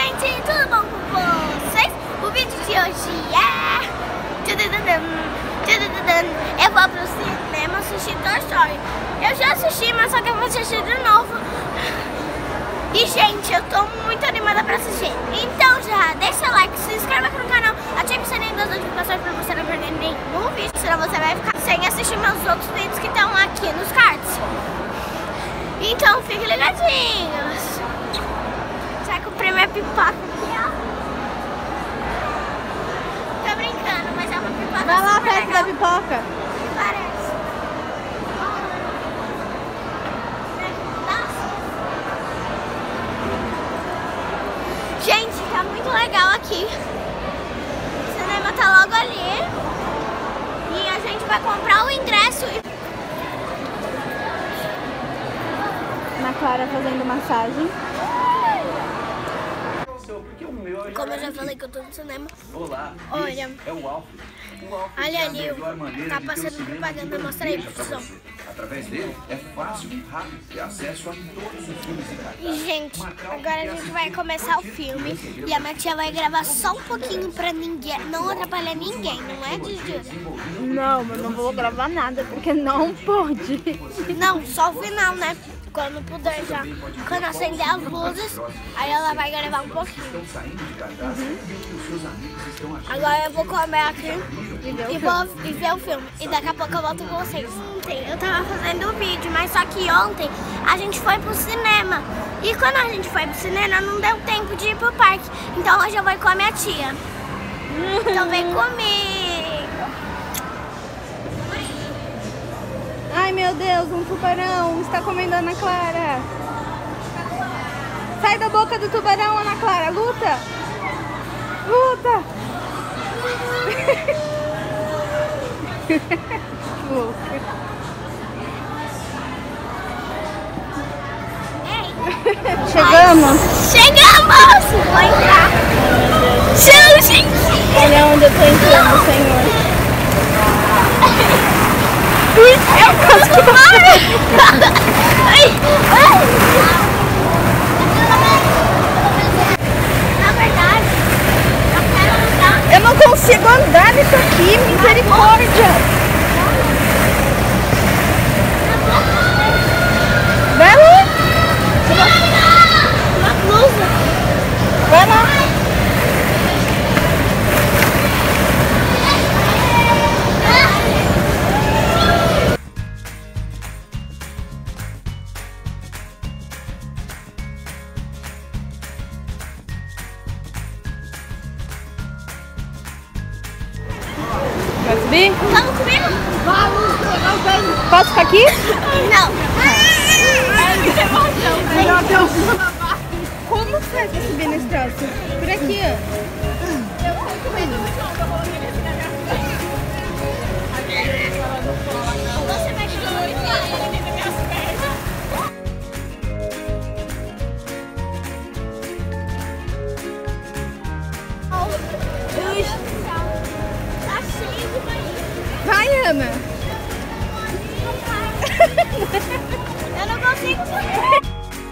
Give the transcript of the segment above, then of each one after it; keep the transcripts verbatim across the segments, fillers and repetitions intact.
gente, tudo bom com vocês? O vídeo de hoje é... Eu vou pro cinema assistir Toy Story. Eu já assisti, mas só que eu vou assistir de novo. E gente, eu tô muito animada pra assistir. Então já deixa o like, se inscreva aqui no canal, ative o sininho das notificações pra você não perder nenhum vídeo, senão você vai ficar sem assistir meus outros vídeos que estão aqui nos cards. Então fiquem ligadinhos. Já comprei minha pipoca aqui, ó. Tô brincando, mas é uma pipoca. Vai lá perto legal. da pipoca. Parece. Gente, tá muito legal aqui. O cinema tá logo ali. E a gente vai comprar o ingresso. Ana Clara fazendo massagem. Como eu já falei que eu tô no cinema. Olá, olha, é o Alf. O Alf olha é ali, a melhor maneira tá de ter o passando cinema propaganda, de mostra aí, bandeja pra pessoal. você. Através dele é fácil e rápido ter acesso a todos os filmes e cartazes. E gente, agora a gente vai começar o filme e a minha tia vai gravar só um pouquinho pra ninguém, não atrapalhar ninguém, não é, Júlia? Não, mas não vou gravar nada porque não pode. Não, só o final, né? Quando puder já. Quando acender as luzes, aí ela vai gravar um pouquinho. Uhum. Agora eu vou comer aqui E ver o e vou e ver o filme. E daqui a pouco eu volto com vocês. Ontem eu tava fazendo o vídeo, mas só que ontem a gente foi pro cinema. E quando a gente foi pro cinema, não deu tempo de ir pro parque. Então hoje eu vou com a minha tia. Então vem comigo. Ai meu Deus, um tubarão está comendo a Ana Clara. Sai da boca do tubarão, Ana Clara, luta! Luta! Chegamos! Chegamos! Vou entrar! Tchau, gente! Olha onde eu tô entrando, Senhor! Eu gosto mais! Na verdade, eu quero andar. Eu não consigo andar nisso aqui, misericórdia! Vai lá! Uma blusa. Vai lá! Vai subir? Vamos comigo? Vamos! Posso ficar aqui? Não. Meu Deus! Como faz pra subir nesse troço? Por aqui, ó. Você vai chegar nas minhas pernas. Tá cheio de banheiro. Vai, Ana! Eu não consigo subir.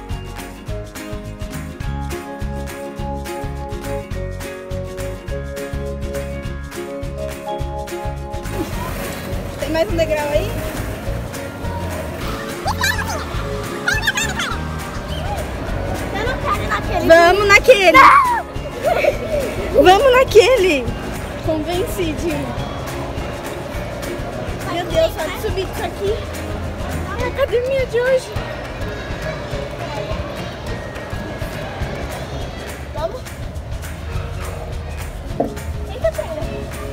Tem mais um degrau aí? Eu não quero ir naquele. Vamos naquele! Vamos naquele! Convencidinho. Meu Deus, só de subir isso aqui. É a academia de hoje. Vamos? Eita, pera.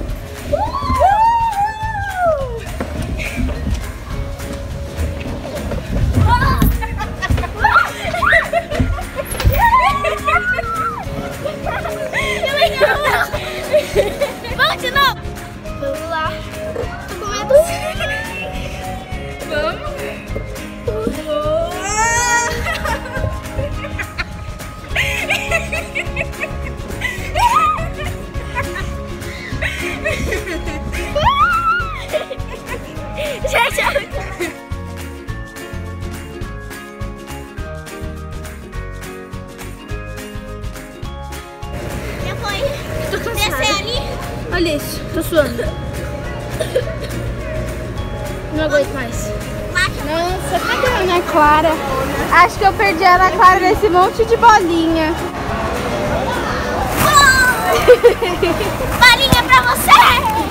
Vamos de novo! Vamos lá! Tô com medo! Vamos! Olha isso, tô suando. Não aguento mais. Nossa, cadê a Ana Clara? Acho que eu perdi a Ana Clara nesse monte de bolinha. Bolinha pra você!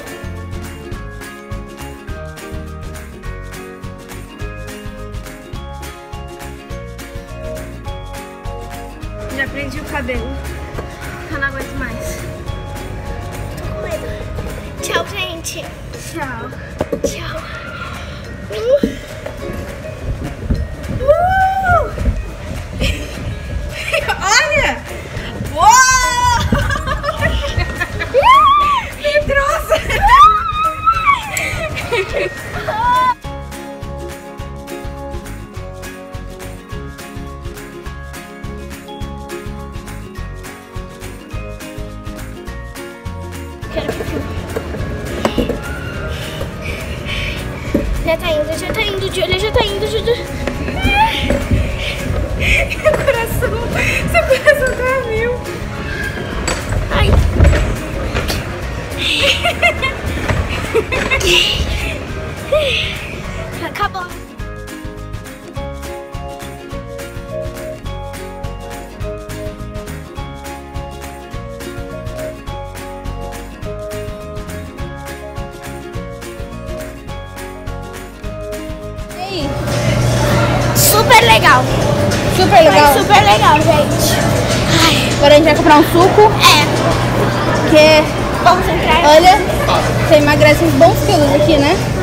Já prendi o cabelo. Eu não aguento mais. Tô com medo. Tchau, gente. Tchau. Tchau. Uh. Uh. Olha! Uou! Me trouxe! Quero que filme. Já tá indo, já tá indo, Júlia, já tá indo, Júlia. Meu coração, seu coração tá a mil. Ai. Acabou. Super legal. Super legal. Foi super legal, gente. Ai. Agora a gente vai comprar um suco. É. Que Vamos entrar. olha, você emagrece uns bons quilos aqui, né?